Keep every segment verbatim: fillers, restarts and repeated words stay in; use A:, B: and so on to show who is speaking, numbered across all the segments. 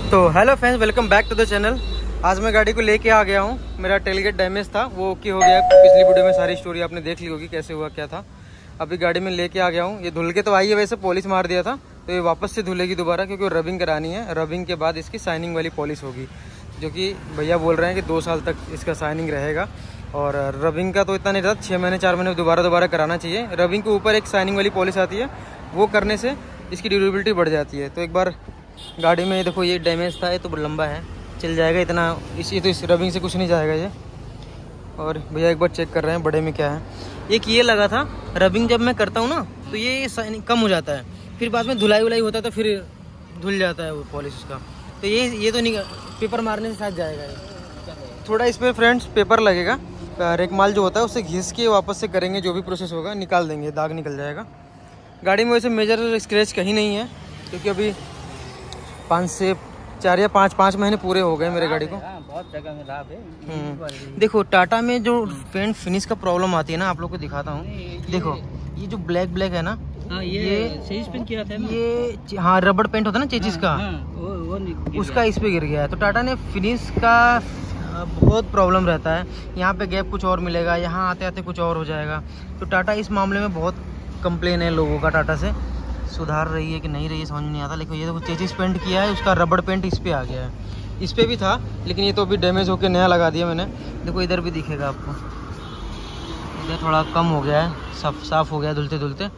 A: तो hello friends, welcome back to the channel. आज मैं गाड़ी को लेके आ गया हूँ। मेरा टेलगेट डैमेज था, वो ओके हो गया। पिछली वीडियो में सारी स्टोरी आपने देख ली होगी कैसे हुआ क्या था। अभी गाड़ी में लेके आ गया हूँ। ये धुल के तो आई है, वैसे पॉलिश मार दिया था, तो ये वापस से धुलेगी दोबारा, क्योंकि रबिंग करानी है। रबिंग के बाद इसकी शाइनिंग वाली पॉलिश होगी, जो कि भैया बोल रहे हैं कि दो साल तक इसका शाइनिंग रहेगा। और रबिंग का तो इतना नहीं रहता, छः महीने चार महीने दोबारा दोबारा कराना चाहिए। रबिंग के ऊपर एक शाइनिंग वाली पॉलिश आती है, वो करने से इसकी ड्यूरेबिलिटी बढ़ जाती है। तो एक बार गाड़ी में देखो, ये डैमेज था, ये तो लंबा है, चल जाएगा इतना, इस ये तो इस रबिंग से कुछ नहीं जाएगा ये। और भैया एक बार चेक कर रहे हैं बड़े में क्या है। एक ये लगा था, रबिंग जब मैं करता हूँ ना तो ये कम हो जाता है, फिर बाद में धुलाई वुलाई होता है तो फिर धुल जाता है वो पॉलिश उसका। तो ये ये तो नहीं, पेपर मारने से साथ जाएगा ये। थोड़ा इस पर फ्रेंड्स पेपर लगेगा, रेकमाल जो होता है उससे घिस के वापस से करेंगे, जो भी प्रोसेस होगा निकाल देंगे, दाग निकल जाएगा। गाड़ी में वैसे मेजर स्क्रैच कहीं नहीं है, क्योंकि अभी पाँच से चार या पाँच पाँच महीने पूरे हो गए मेरे गाड़ी को।
B: बहुत जगह में लाभ है।
A: देखो टाटा में जो पेंट फिनिश का प्रॉब्लम आती है ना, आप लोग को दिखाता हूँ। देखो ये जो ब्लैक ब्लैक है ना,
B: हाँ, ये, ये चेजिस पेंट किया था ना?
A: ये हाँ रबड़ पेंट होता है ना चेजिस
B: हाँ,
A: का,
B: हाँ, वो, वो
A: उसका इस पे गिर गया है। तो टाटा ने फिनिश का बहुत प्रॉब्लम रहता है, यहाँ पे गैप कुछ और मिलेगा, यहाँ आते आते कुछ और हो जाएगा। तो टाटा इस मामले में बहुत कंप्लेन है लोगों का, टाटा से सुधार रही है कि नहीं रही है समझ नहीं आता। लेकिन ये तो चेजिस पेंट किया है, उसका रबड़ पेंट इस पे आ गया है। इस पे भी था, लेकिन ये तो अभी डैमेज होकर नया लगा दिया मैंने। देखो इधर भी दिखेगा आपको, इधर थोड़ा कम हो गया है, साफ साफ हो गया धुलते धुलते।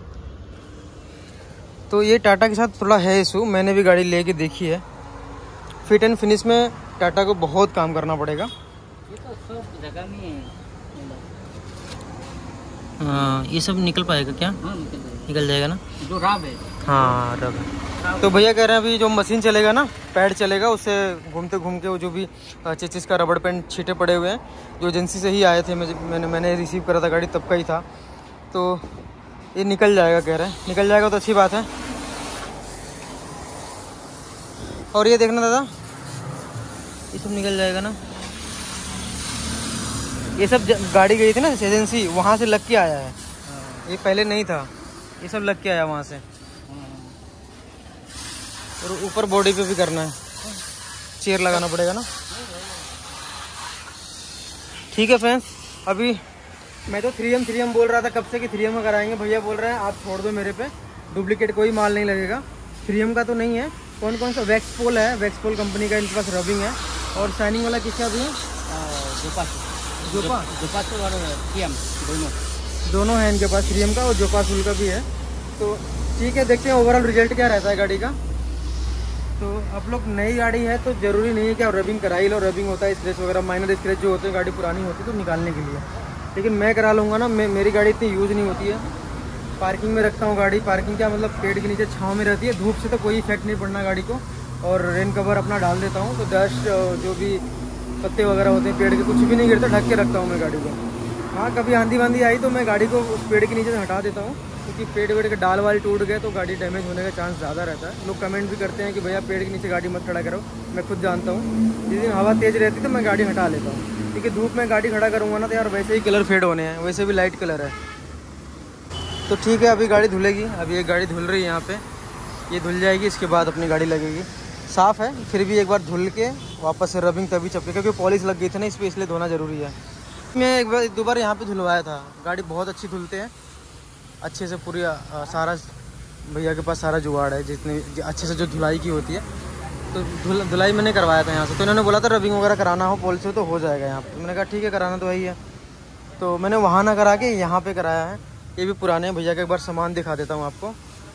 A: तो ये टाटा के साथ थोड़ा है इशू। मैंने भी गाड़ी लेके देखी है, फिट एंड फिनिश में टाटा को बहुत काम करना पड़ेगा।
B: ये तो सब जगह में है।
A: हाँ, ये सब निकल पाएगा क्या?
B: हाँ, निकल जाएगा।
A: निकल जाएगा ना,
B: जो रब है।
A: हाँ रब है। तो भैया कह रहे हैं अभी जो मशीन चलेगा ना, पैड चलेगा, उससे घूमते घूम के वो जो भी चेचिस का रबड़ पेंट छींटे पड़े हुए हैं, जो एजेंसी से ही आए थे, मैंने मैंने रिसीव करा था गाड़ी तब का ही था, तो ये निकल जाएगा कह रहे हैं। निकल जाएगा तो अच्छी बात है। और ये देखना दादा, ये सब निकल जाएगा ना। ये सब गाड़ी गई थी ना एजेंसी, वहाँ से लग के आया है, ये पहले नहीं था, ये सब लग के आया वहाँ से। और ऊपर बॉडी पे भी करना है, चेयर लगाना पड़ेगा ना। ठीक है फ्रेंड्स, अभी मैं तो थ्री एम थ्री एम बोल रहा था कब से कि थ्री एम का कराएंगे। भैया बोल रहे हैं आप छोड़ दो मेरे पे, डुप्लीकेट कोई माल नहीं लगेगा। थ्री एम का तो नहीं है। कौन कौन सा? वैक्सपोल है, वैक्सपोल कंपनी का इनके पास रबिंग है। और शाइनिंग वाला किसका भी है?
B: जोपा
A: जोपा
B: जोपा तो और थ्री एम दोनों
A: दोनों है इनके पास, थ्री एम का और जोपा सूल का भी है। तो ठीक है, देखते हैं ओवरऑल रिजल्ट क्या रहता है गाड़ी का। तो आप लोग नई गाड़ी है तो ज़रूरी नहीं है कि आप रबिंग करा ही लो। रबिंग होता है स्क्रैच वगैरह, माइनर स्क्रैच जो होते हैं, गाड़ी पुरानी होती है तो निकालने के लिए। लेकिन मैं करा लूँगा ना, मैं मेरी गाड़ी इतनी यूज़ नहीं होती है। पार्किंग में रखता हूँ गाड़ी, पार्किंग क्या मतलब पेड़ के नीचे छाँव में रहती है, धूप से तो कोई इफेक्ट नहीं पड़ना गाड़ी को। और रेन कवर अपना डाल देता हूँ, तो डस्ट जो भी पत्ते वगैरह होते हैं पेड़ के, कुछ भी नहीं गिरता, ढक के रखता हूँ मैं गाड़ी को। हाँ, कभी आंधी वांधी आई तो मैं गाड़ी को उस पेड़ के नीचे से हटा देता हूँ, क्योंकि पेड़ वेड़ के डाल वाल टूट गए तो गाड़ी डैमेज होने का चांस ज़्यादा रहता है। लोग कमेंट भी करते हैं कि भैया पेड़ के नीचे गाड़ी मत खड़ा करो, मैं खुद जानता हूँ। जिस दिन हवा तेज़ रहती है तो मैं गाड़ी हटा लेता हूँ, क्योंकि धूप में गाड़ी खड़ा करूँगा ना तो यार वैसे ही कलर फेड होने हैं, वैसे भी लाइट कलर है। तो ठीक है, अभी गाड़ी धुलेगी। अभी एक गाड़ी धुल रही है यहाँ पे, ये धुल जाएगी, इसके बाद अपनी गाड़ी लगेगी। साफ़ है, फिर भी एक बार धुल के वापस से रबिंग तभी चपके, क्योंकि पॉलिश लग गई थी ना इस पर, इसलिए धोना ज़रूरी है। मैं एक बार दो बार यहाँ पे धुलवाया था, गाड़ी बहुत अच्छी धुलते हैं, अच्छे से पूरी आ, सारा भैया के पास सारा जुगाड़ है, जितनी अच्छे से जो धुलाई की होती है। तो धुल धुलाई मैंने करवाया था यहाँ से, तो इन्होंने बोला था रबिंग वगैरह कराना हो पॉलिश हो तो हो जाएगा यहाँ पे। तो मैंने कहा ठीक है, कराना तो वही है। तो मैंने वहाँ ना करा के यहाँ पे कराया है। ये भी पुराने भैया का एक बार सामान दिखा देता हूँ आपको।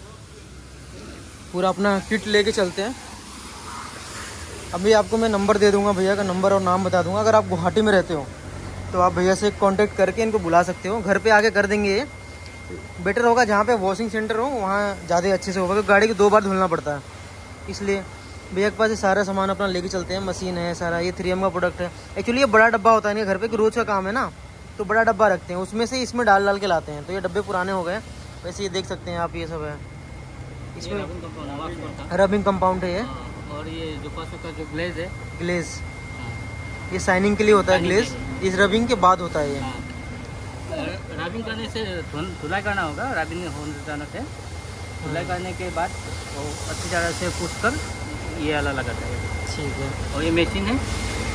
A: पूरा अपना किट लेके चलते हैं। अभी आपको मैं नंबर दे दूँगा, भैया का नंबर और नाम बता दूँगा। अगर आप गुवाहाटी में रहते हो तो आप भैया से कांटेक्ट करके इनको बुला सकते हो, घर पे आके कर देंगे। ये बेटर होगा जहाँ पे वॉशिंग सेंटर हो, वहाँ ज़्यादा अच्छे से होगा, क्योंकि गाड़ी को दो बार धुलना पड़ता है। इसलिए भैया के पास ये सारा सामान अपना लेके चलते हैं। मशीन है सारा, ये थ्री एम का प्रोडक्ट है। एक्चुअली ये बड़ा डब्बा होता है इनके घर पे, कि रोज़ का काम है ना, तो बड़ा डब्बा रखते हैं, उसमें से इसमें डाल डाल के लाते हैं। तो ये डब्बे पुराने हो गए, वैसे ये देख सकते हैं आप, ये सब है इसमें रबिंग कंपाउंड है ये।
B: और ये जोपा का जो ग्लेज है,
A: ग्लेज ये शाइनिंग के लिए होता है, ग्लेज इस रबिंग के बाद होता है ये।
B: रबिंग करने से धुलाई करना होगा, रबिंग होने जाने से धुलाई करने के बाद वो अच्छी तरह से पूछ कर ये वाला लगाता है।
A: ठीक है।
B: और ये मशीन है।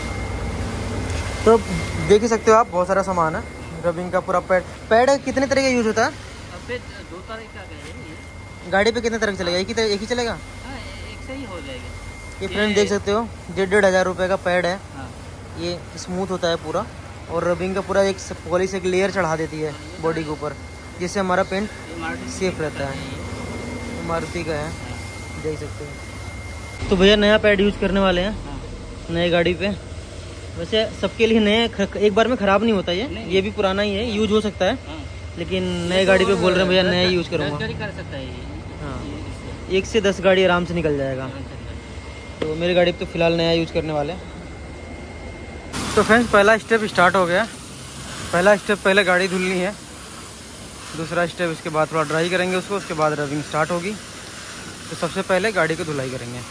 A: तो देख ही सकते हो आप, बहुत सारा सामान है। रबिंग का पूरा पैड पैड कितने तरह का यूज होता है?
B: अब पे दो तरह का है ये।
A: गाड़ी पे कितने तरह का चलेगा? एक ही तरह एक ही चलेगा?
B: हाँ, एक से ही हो जाएगा।
A: ये फ्रेंड देख सकते हो, डेढ़ डेढ़ हज़ार रुपये का पैड है।
B: हाँ।
A: ये स्मूथ होता है पूरा, और रबिंग का पूरा एक पॉलिश एक लेयर चढ़ा देती है बॉडी के ऊपर, जिससे हमारा पेंट सेफ रहता है। मारुति का है, देख सकते हो। तो भैया नया पैड यूज करने वाले हैं नए गाड़ी पे। वैसे सबके लिए नए एक बार में ख़राब नहीं होता ये ये भी पुराना ही है, यूज हो सकता है।
B: हाँ।
A: लेकिन नए गाड़ी पे बोल रहे हैं भैया नया यूज करूँगा।
B: कर सकता है ये।
A: हाँ, एक से दस गाड़ी आराम से निकल जाएगा। तो मेरी गाड़ी पे तो फिलहाल नया यूज करने वाले हैं। तो फ्रेंड्स पहला स्टेप स्टार्ट हो गया। पहला स्टेप पहले गाड़ी धुलनी है, दूसरा स्टेप इसके बाद थोड़ा ड्राई करेंगे उसको, उसके बाद रबिंग स्टार्ट होगी। तो सबसे पहले गाड़ी को धुलाई करेंगे।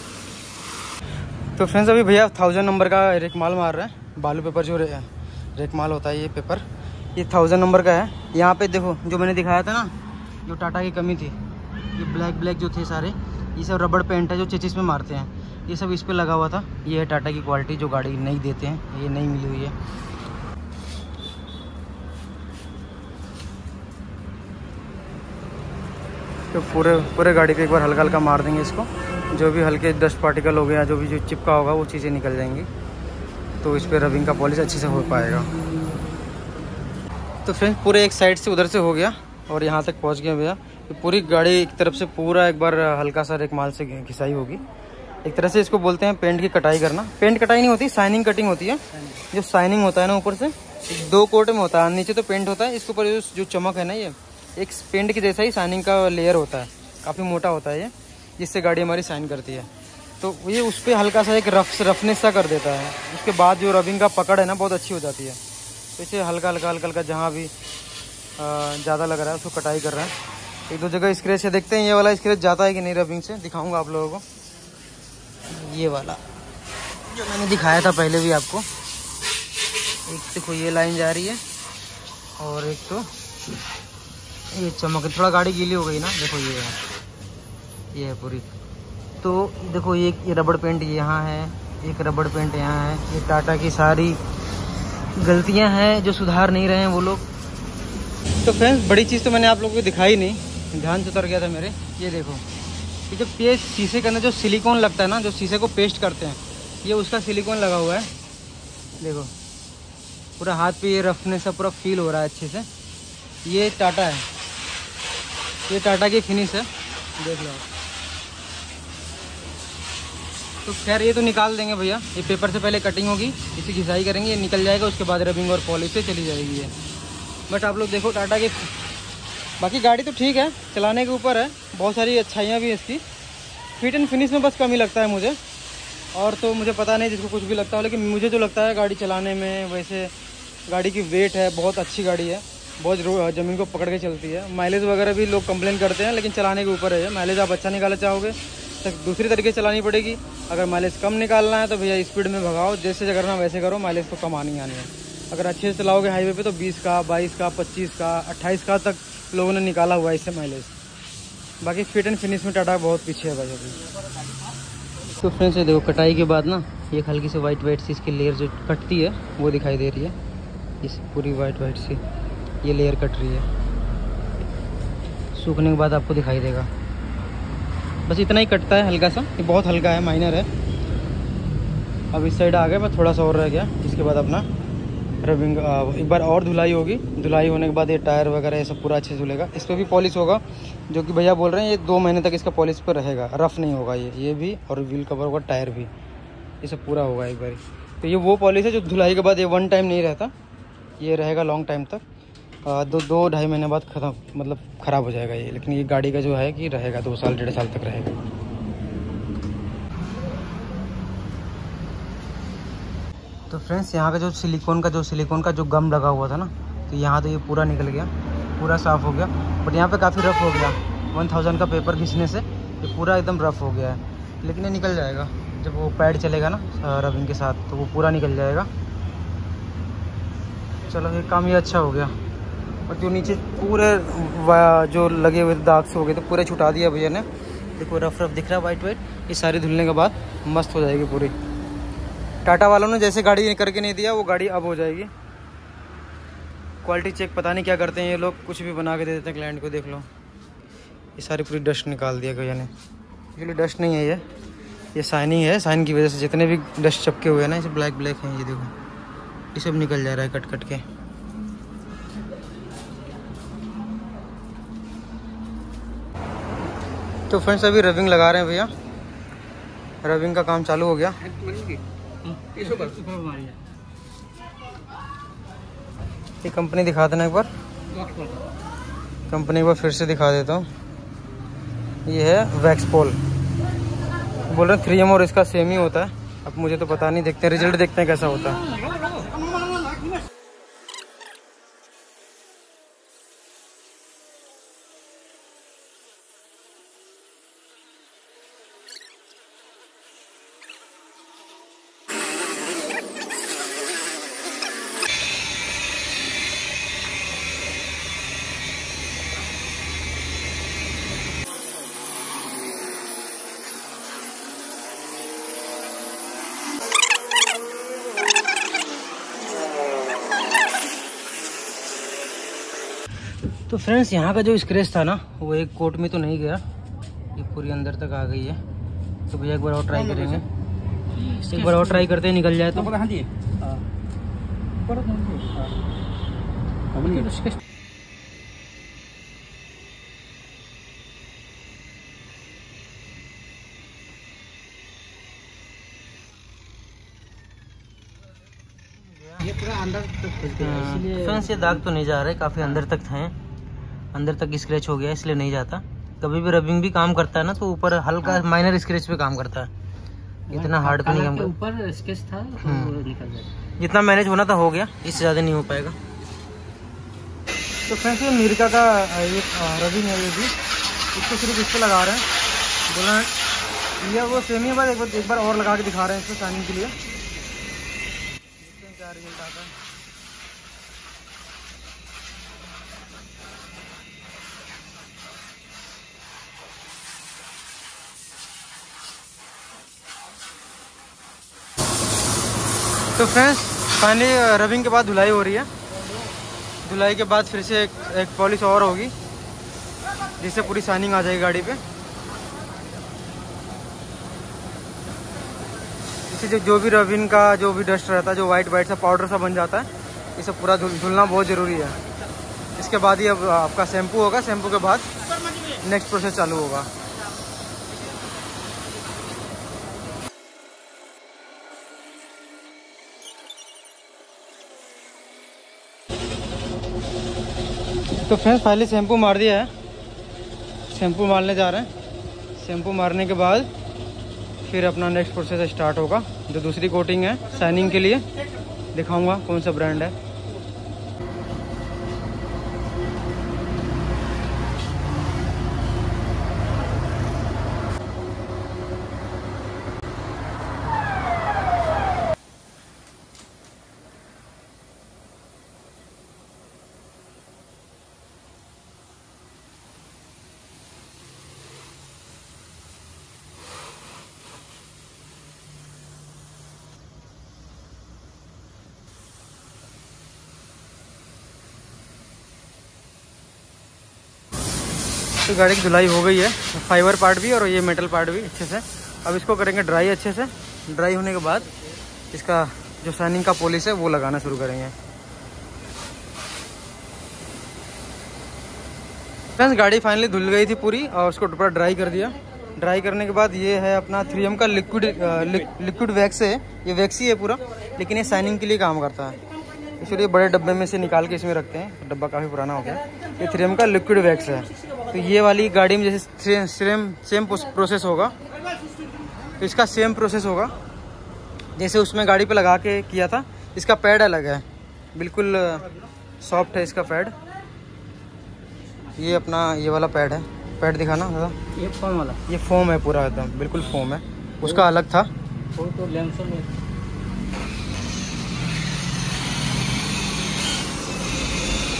A: तो फ्रेंड्स अभी भैया थाउजेंड नंबर का रेकमाल मार रहे हैं। बालू पेपर जो रे, रेकमाल होता है ये पेपर, ये थाउजेंड नंबर का है। यहाँ पे देखो जो मैंने दिखाया था ना, जो टाटा की कमी थी, ये ब्लैक ब्लैक जो थे सारे, ये सब रबड़ पेंट है जो चेचिस में मारते हैं, ये सब इस पे लगा हुआ था। ये है टाटा की क्वालिटी जो गाड़ी नहीं देते हैं, ये नहीं मिली हुई है। तो पूरे पूरे गाड़ी पे एक बार हल्का हल्का मार देंगे इसको, जो भी हल्के डस्ट पार्टिकल हो गया, जो भी जो चिपका होगा वो चीज़ें निकल जाएंगी। तो इस पर रबिंग का पॉलिश अच्छे से हो पाएगा। तो फ्रेंड्स पूरे एक साइड से उधर से हो गया और यहाँ तक पहुँच गया भैया। तो पूरी गाड़ी एक तरफ से पूरा एक बार हल्का सा रेकमाल से घिसाई होगी। एक तरह से इसको बोलते हैं पेंट की कटाई करना। पेंट कटाई नहीं होती, शाइनिंग कटिंग होती है। जो शाइनिंग होता है ना ऊपर से दो कोट में होता है, नीचे तो पेंट होता है, इसके ऊपर जो चमक है ना, ये एक पेंट की जैसा ही शाइनिंग का लेयर होता है, काफ़ी मोटा होता है ये, जिससे गाड़ी हमारी शाइन करती है। तो ये उस पर हल्का सा एक रफ रफनेस सा कर देता है। उसके बाद जो रबिंग का पकड़ है ना बहुत अच्छी हो जाती है। तो इसे हल्का हल्का हल्का हल्का जहाँ भी ज़्यादा लग रहा है उसको कटाई कर रहा है। एक दो जगह स्क्रैच है, देखते हैं ये वाला स्क्रैच जाता है कि नहीं रबिंग से, दिखाऊंगा आप लोगों को। ये वाला जो मैंने दिखाया था पहले भी आपको, एक देखो ये लाइन जा रही है और एक तो ये चमक, थोड़ा गाड़ी गीली हो गई ना, देखो ये है, ये है पूरी। तो देखो ये ये रबड़ पेंट यहाँ है, एक रबड़ पेंट यहाँ है। ये टाटा की सारी गलतियाँ हैं जो सुधार नहीं रहे हैं वो लोग। तो फ्रेंड्स बड़ी चीज़ तो मैंने आप लोगों को दिखाई नहीं, ध्यान से उतर गया था मेरे। ये देखो ये जो ये शीशे के अंदर जो सिलिकॉन लगता है ना, जो शीशे को पेस्ट करते हैं, ये उसका सिलिकॉन लगा हुआ है। देखो पूरा हाथ पे ये रफनेस सा पूरा फील हो रहा है अच्छे से। ये टाटा है, ये टाटा की फिनिश है, देख लो। तो खैर ये तो निकाल देंगे भैया, ये पेपर से पहले कटिंग होगी, इसी घिसाई करेंगे, ये निकल जाएगा, उसके बाद रबिंग और पॉलिश से चली जाएगी ये। बट आप लोग देखो टाटा के, बाकी गाड़ी तो ठीक है, चलाने के ऊपर है, बहुत सारी अच्छाइयाँ भी है इसकी। फिट एंड फिनिश में बस कमी लगता है मुझे, और तो मुझे पता नहीं जिसको कुछ भी लगता हो, लेकिन मुझे जो लगता है गाड़ी चलाने में, वैसे गाड़ी की वेट है, बहुत अच्छी गाड़ी है, बहुत ज़मीन को पकड़ के चलती है। माइलेज वगैरह भी लोग कंप्लेन करते हैं, लेकिन चलाने के ऊपर है। माइलेज आप अच्छा निकालना चाहोगे तो दूसरी तरीके से चलानी पड़ेगी। अगर माइलेज कम निकालना है तो भैया स्पीड में भगाओ, जैसे करना वैसे करो, माइलेज तो कम आनी आनी है। अगर अच्छे से चलाओगे हाईवे पे तो बीस का, बाईस का, पच्चीस का, अट्ठाईस का तक लोगों ने निकाला हुआ है इससे माइलेज। बाकी फिट एंड फिनिश में टाटा बहुत पीछे है भाई अभी। तो फ्रेंड्स ये देखो कटाई के बाद ना एक हल्की सी वाइट वाइट सी इसकी लेयर जो कटती है वो दिखाई दे रही है। इस पूरी वाइट वाइट सी ये लेयर कट रही है, सूखने के बाद आपको दिखाई देगा। बस इतना ही कटता है हल्का सा, ये बहुत हल्का है, माइनर है। अब इस साइड आ गया, मैं थोड़ा सा और रह गया। इसके बाद अपना रबिंग एक बार और धुलाई होगी। धुलाई होने के बाद ये टायर वगैरह ये सब पूरा अच्छे से धुलेगा। इस पर भी पॉलिश होगा, जो कि भैया बोल रहे हैं ये दो महीने तक इसका पॉलिश पर रहेगा, रफ़ नहीं होगा ये ये भी, और व्हील कवर होगा, टायर भी, ये सब पूरा होगा एक बार। तो ये वो पॉलिश है जो धुलाई के बाद ये वन टाइम नहीं रहता, ये रहेगा लॉन्ग टाइम तक। दो दो ढाई महीने बाद ख़त्म, मतलब ख़राब हो जाएगा ये। लेकिन ये गाड़ी का जो है कि रहेगा दो साल डेढ़ साल तक रहेगा। तो फ्रेंड्स यहाँ का जो सिलिकॉन का जो सिलिकॉन का जो गम लगा हुआ था ना, तो यहाँ तो ये पूरा निकल गया, पूरा साफ़ हो गया। बट यहाँ पे काफ़ी रफ़ हो गया, वन थाउजेंड का पेपर घिसने से ये पूरा एकदम रफ़ हो गया है। लेकिन ये निकल जाएगा जब वो पैड चलेगा ना रबिंग के साथ, तो वो पूरा निकल जाएगा। चलो ये काम ये अच्छा हो गया। और जो नीचे पूरे जो लगे हुए दाग से हो गए तो पूरे छुटा दिया भैया ने। देखो रफ रफ दिख रहा है वाइट वाइट, ये सारी धुलने के बाद मस्त हो जाएगी पूरी। टाटा वालों ने जैसे गाड़ी करके नहीं दिया वो गाड़ी अब हो जाएगी। क्वालिटी चेक पता नहीं क्या करते हैं ये लोग, कुछ भी बना के दे देते हैं क्लाइंट को। देख लो ये सारी पूरी डस्ट निकाल दिया भैया ने। एक्चुअली डस्ट नहीं है ये ये शाइनिंग है, शाइन की वजह से जितने भी डस्ट चपके हुए हैं ना ये ब्लैक ब्लैक हैं, ये देखो ये सब निकल जा रहा है कट कट के। तो फ्रेंड्स अभी रबिंग लगा रहे हैं भैया, रबिंग का काम चालू हो गया। ये कंपनी दिखा देना एक बार, कंपनी एक बार फिर से दिखा देता हूँ। ये है वैक्सपोल, बोल रहे थ्री एम और इसका सेम ही होता है। अब मुझे तो पता नहीं, देखते हैं रिजल्ट देखते हैं कैसा होता है। तो फ्रेंड्स यहाँ का जो स्क्रैच था ना वो एक कोट में तो नहीं गया, ये पूरी अंदर तक आ गई है। तो भैया एक बार और ट्राई करेंगे, एक बार और ट्राई करते हैं निकल जाए तो। हाँ जी
B: ये पूरा अंदर तक घुस गया, इसलिए
A: फ्रेंड्स ये दाग तो नहीं जा रहे, काफ़ी अंदर तक थे, अंदर तक स्क्रैच हो गया इसलिए नहीं जाता। कभी भी रबिंग भी काम करता है ना तो ऊपर हल्का माइनर स्क्रैच पे काम करता है, इतना हार्ड पे नहीं काम करता।
B: ऊपर स्केच था तो निकल जाएगा,
A: जितना मैनेज होना था हो गया, इससे ज़्यादा नहीं हो पाएगा। तो फ्रेंड्स ये मिर्का का ये रबिंग है, ये भी इसको सिर्फ इस पर लगा रहे हैं, बोला ये वो सेम ही बार एक बार एक बार और लगा के दिखा रहे हैं इसको शाइनिंग के लिए, क्या रिजल्ट आता है। तो फ्रेंड्स फाइनली रबिंग के बाद धुलाई हो रही है, धुलाई के बाद फिर से एक, एक पॉलिश और होगी जिससे पूरी शाइनिंग आ जाएगी गाड़ी पे। इससे जो जो भी रबिंग का जो भी डस्ट रहता है, जो वाइट वाइट सा पाउडर सा बन जाता है, ये सब पूरा धुल धुलना बहुत ज़रूरी है। इसके बाद ही अब आपका शैम्पू होगा, शैम्पू के बाद नेक्स्ट प्रोसेस चालू होगा। तो फ्रेंड्स फाइनली शैम्पू मार दिया है, शैम्पू मारने जा रहे हैं। शैम्पू मारने के बाद फिर अपना नेक्स्ट प्रोसेस स्टार्ट होगा। जो दूसरी कोटिंग है शाइनिंग के लिए दिखाऊंगा कौन सा ब्रांड है। तो गाड़ी की धुलाई हो गई है, फाइबर पार्ट भी और ये मेटल पार्ट भी अच्छे से। अब इसको करेंगे ड्राई अच्छे से, ड्राई होने के बाद इसका जो शाइनिंग का पॉलिश है वो लगाना शुरू करेंगे। फ्रेंड्स गाड़ी फाइनली धुल गई थी पूरी और उसको पूरा ड्राई कर दिया। ड्राई करने के बाद ये है अपना थ्री एम का लिक्विड लिक्विड वैक्स है, ये वैक्स ही है पूरा, लेकिन ये शाइनिंग के लिए काम करता है, इसलिए बड़े डब्बे में से निकाल के इसमें रखते हैं। डब्बा काफ़ी पुराना हो गया। ये थ्री एम का लिक्विड वैक्स है। तो ये वाली गाड़ी में जैसे सेम सेम प्रोसेस होगा, तो इसका सेम प्रोसेस होगा जैसे उसमें गाड़ी पे लगा के किया था। इसका पैड अलग है, बिल्कुल सॉफ्ट है इसका पैड। ये अपना ये वाला पैड है, पैड दिखाना दादा।
B: ये फोम वाला,
A: ये फोम है पूरा एकदम बिल्कुल फोम है, उसका अलग था।
B: वो तो लैंसर में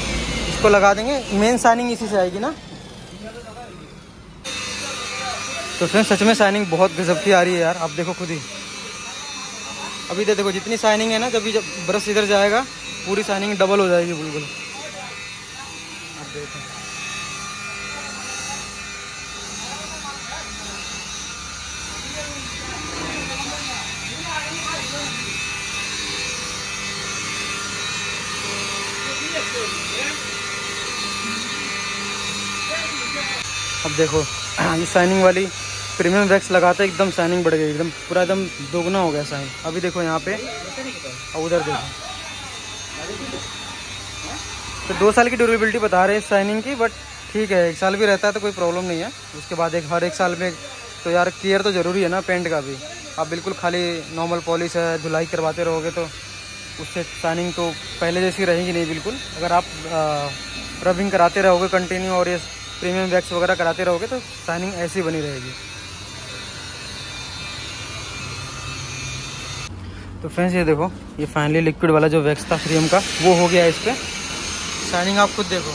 A: इसको लगा देंगे, मेन शाइनिंग इसी से आएगी ना। तो फ्रेंड्स सच में शाइनिंग बहुत गजब की आ रही है यार, आप देखो खुद ही। अभी तो देखो जितनी शाइनिंग है ना, जब जब ब्रश इधर जाएगा पूरी शाइनिंग डबल हो जाएगी बिल्कुल। आप देखो अब देखो ये शाइनिंग वाली प्रीमियम वैक्स लगाते एकदम शाइनिंग बढ़ गई, एकदम पूरा एकदम दोगुना हो गया शाइन। अभी देखो यहाँ पे और उधर देखो, तो दो साल की ड्यूरेबिलिटी बता रहे हैं शाइनिंग की, बट ठीक है एक साल भी रहता है तो कोई प्रॉब्लम नहीं है। उसके बाद एक हर एक साल में तो यार केयर तो ज़रूरी है ना पेंट का भी। आप बिल्कुल खाली नॉर्मल पॉलिश है धुलाई करवाते रहोगे तो उससे शाइनिंग तो पहले जैसी रहेगी नहीं बिल्कुल। अगर आप रबिंग कराते रहोगे कंटिन्यू और ये प्रीमियम वैक्स वगैरह कराते रहोगे तो शाइनिंग ऐसी बनी रहेगी। तो फ्रेंड्स ये देखो, ये फाइनली लिक्विड वाला जो वैक्स था थ्री एम का वो हो गया है। इस पर शाइनिंग आप खुद देखो।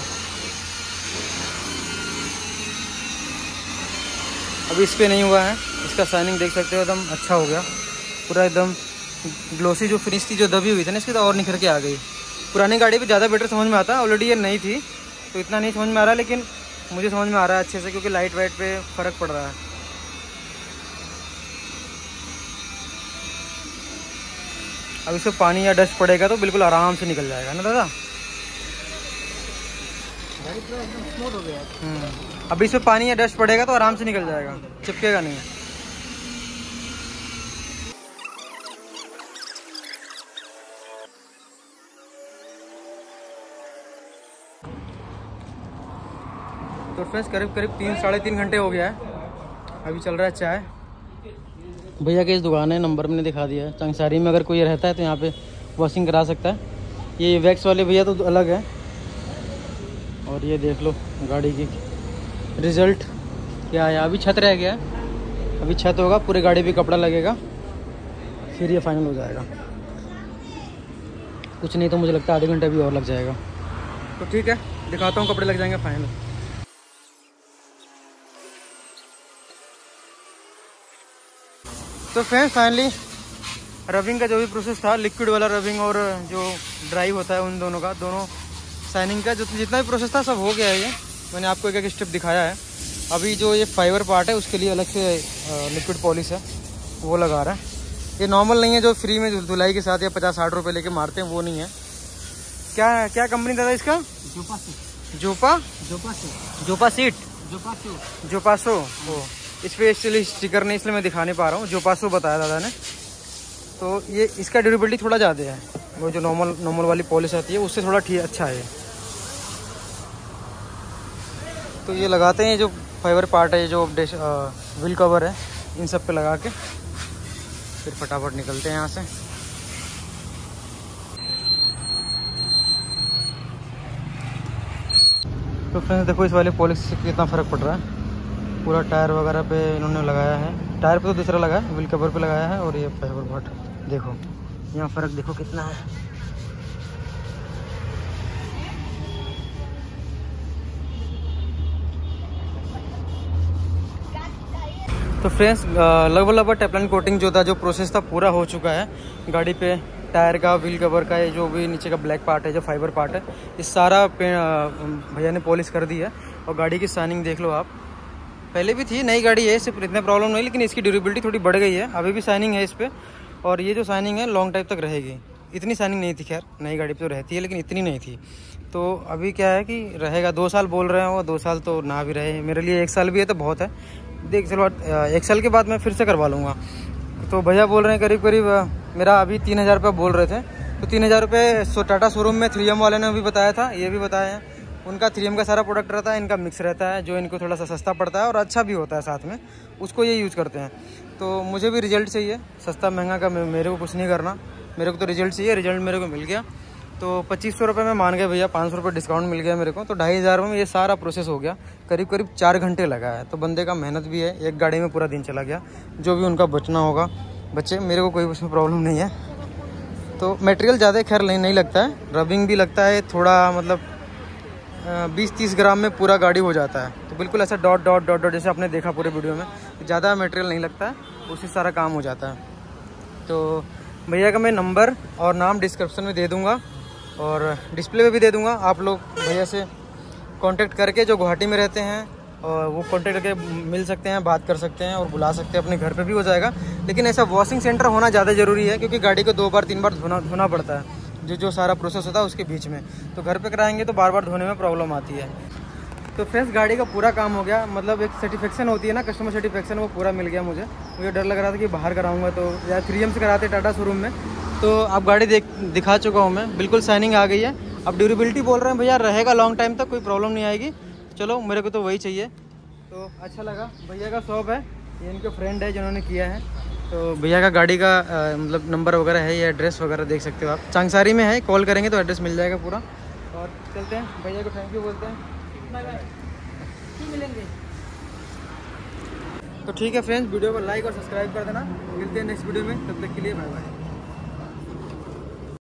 A: अभी इस पर नहीं हुआ है, इसका शाइनिंग देख सकते हो एकदम अच्छा हो गया पूरा, एकदम ग्लोसी जो फिनिश थी जो दबी हुई थी ना इसकी तो और निखर के आ गई। पुरानी गाड़ी पे ज़्यादा बेटर समझ में आता है, ऑलरेडी ये नई थी तो इतना नहीं समझ में आ रहा, लेकिन मुझे समझ में आ रहा है अच्छे से क्योंकि लाइट वाइट पे फ़र्क पड़ रहा है। अब इसमें पानी या डस्ट पड़ेगा तो बिल्कुल आराम से निकल जाएगा ना दादा।
B: स्मूथ हो गया।
A: अब इसमें पानी या डस्ट पड़ेगा तो आराम से निकल जाएगा, चिपकेगा नहीं। तो फ्रेंड्स करीब करीब तीन साढ़े तीन घंटे हो गया है, अभी चल रहा है चाय। भैया की इस दुकान है, नंबर मैंने दिखा दिया है। चंगसारी में अगर कोई रहता है तो यहाँ पे वॉशिंग करा सकता है। ये वैक्स वाले भैया तो अलग है। और ये देख लो गाड़ी की रिजल्ट क्या है। अभी छत रह गया है, अभी छत होगा पूरे गाड़ी पे कपड़ा लगेगा फिर ये फाइनल हो जाएगा। कुछ नहीं तो मुझे लगता है आधे घंटे भी और लग जाएगा। तो ठीक है दिखाता हूँ, कपड़े लग जाएंगे फाइनल। तो फ्रेंड्स फाइनली रबिंग का जो भी प्रोसेस था, लिक्विड वाला रबिंग और जो ड्राई होता है उन दोनों का, दोनों शाइनिंग का जो जितना भी प्रोसेस था सब हो गया है। ये मैंने आपको एक एक स्टेप दिखाया है। अभी जो ये फाइबर पार्ट है उसके लिए अलग से लिक्विड पॉलिश है वो लगा रहा है। ये नॉर्मल नहीं है जो फ्री में धुलाई के साथ या पचास साठ रुपये लेके मारते हैं, वो नहीं है। क्या क्या कंपनी दादा इसका?
B: जोपा से
A: जोपा
B: जोपा से
A: जोपा सीट
B: जोपासो
A: जोपासो वो इस पर एक्चुअली स्टिकर नहीं इसलिए मैं दिखा नहीं पा रहा हूँ। जोपासो बताया दादा ने। तो ये इसका ड्यूरेबिलिटी थोड़ा ज़्यादा है, वो जो नॉर्मल नॉर्मल वाली पॉलिश आती है उससे थोड़ा ठीक अच्छा है। तो ये लगाते हैं जो फाइबर पार्ट है, जो व्हील कवर है, इन सब पे लगा के फिर फटाफट निकलते हैं यहाँ से। तो फ्रेंड्स देखो इस वाले पॉलिश से कितना फ़र्क पड़ रहा है। पूरा टायर वगैरह पे इन्होंने लगाया है, टायर पे तो दूसरा लगा है, व्हील कवर पे लगाया है। और ये फाइबर पार्ट देखो, यहाँ फ़र्क देखो कितना है। तो फ्रेंड्स लगभग लगभग टेफ्लॉन कोटिंग जो था, जो प्रोसेस था पूरा हो चुका है गाड़ी पे। टायर का, व्हील कवर का, ये जो भी नीचे का ब्लैक पार्ट है, जो फाइबर पार्ट है, ये सारा भैया ने पॉलिश कर दी है। और गाड़ी की शाइनिंग देख लो आप, पहले भी थी, नई गाड़ी है, सिर्फ इतना प्रॉब्लम नहीं, लेकिन इसकी ड्यूरेबिलिटी थोड़ी बढ़ गई है। अभी भी शाइनिंग है इस पर, और ये जो शाइनिंग है लॉन्ग टाइम तक रहेगी। इतनी शाइनिंग नहीं थी, खैर नई गाड़ी पे तो रहती है लेकिन इतनी नहीं थी। तो अभी क्या है कि रहेगा, दो साल बोल रहे हैं वो, दो साल तो ना भी रहे, मेरे लिए एक साल भी है तो बहुत है। देख चलो एक साल के बाद मैं फिर से करवा लूँगा। तो भैया बोल रहे हैं करीब करीब मेरा अभी तीन हज़ार रुपये बोल रहे थे। तो तीन हज़ार रुपये सो टाटा शोरूम में थ्री एम वाले ने भी बताया था, ये भी बताया है। उनका थ्री एम का सारा प्रोडक्ट रहता है, इनका मिक्स रहता है, जो इनको थोड़ा सा सस्ता पड़ता है और अच्छा भी होता है साथ में, उसको ये यूज़ करते हैं। तो मुझे भी रिजल्ट चाहिए, सस्ता महंगा का मेरे को कुछ नहीं करना, मेरे को तो रिजल्ट चाहिए। रिजल्ट मेरे को मिल गया तो पच्चीस सौ रुपये में मान गए भैया, पाँच सौ रुपये डिस्काउंट मिल गया मेरे को। तो ढाई हज़ार में ये सारा प्रोसेस हो गया। करीब करीब चार घंटे लगा है। तो बंदे का मेहनत भी है, एक गाड़ी में पूरा दिन चला गया। जो भी उनका बचना होगा बच्चे, मेरे को कोई उसमें प्रॉब्लम नहीं है। तो मटेरियल ज़्यादा खैर नहीं नहीं लगता है, रबिंग भी लगता है थोड़ा, मतलब बीस तीस ग्राम में पूरा गाड़ी हो जाता है। तो बिल्कुल ऐसा डॉट डॉट डॉट डॉट जैसे आपने देखा पूरे वीडियो में, ज़्यादा मटेरियल नहीं लगता है, उससे सारा काम हो जाता है। तो भैया का मैं नंबर और नाम डिस्क्रिप्शन में दे दूँगा और डिस्प्ले पे भी दे दूँगा। आप लोग भैया से कांटेक्ट करके, जो गुवाहाटी में रहते हैं, और वो कांटेक्ट करके मिल सकते हैं, बात कर सकते हैं और बुला सकते हैं, अपने घर पे भी हो जाएगा। लेकिन ऐसा वॉशिंग सेंटर होना ज़्यादा ज़रूरी है, क्योंकि गाड़ी को दो बार तीन बार धोना धोना पड़ता है, जो जो सारा प्रोसेस होता है उसके बीच में। तो घर पे कराएंगे तो बार बार धोने में प्रॉब्लम आती है। तो फ्रेंड्स, गाड़ी का पूरा काम हो गया, मतलब एक सर्टिफिकेशन होती है ना, कस्टमर सर्टिफिकेशन, वो पूरा मिल गया मुझे। मुझे डर लग रहा था कि बाहर कराऊंगा तो, या थ्री एम से कराते टाटा शोरूम में। तो अब गाड़ी देख दिखा चुका हूँ मैं, बिल्कुल शाइनिंग आ गई है। अब ड्यूरेबिलिटी बोल रहे हैं भैया रहेगा लॉन्ग टाइम तक, कोई प्रॉब्लम नहीं आएगी। चलो, मेरे को तो वही चाहिए। तो अच्छा लगा। भैया का शॉप है, ये इनके फ्रेंड है जिन्होंने किया है। तो भैया का गाड़ी का आ, मतलब नंबर वगैरह है, ये एड्रेस वगैरह देख सकते हो आप। चांगसारी में है, कॉल करेंगे तो एड्रेस मिल जाएगा पूरा। और चलते हैं, भैया को थैंक यू बोलते हैं, बाय बाय, फिर मिलेंगे। तो ठीक है फ्रेंड्स, वीडियो को लाइक और सब्सक्राइब कर देना। मिलते हैं नेक्स्ट वीडियो में, तब तक के लिए बाय बाय।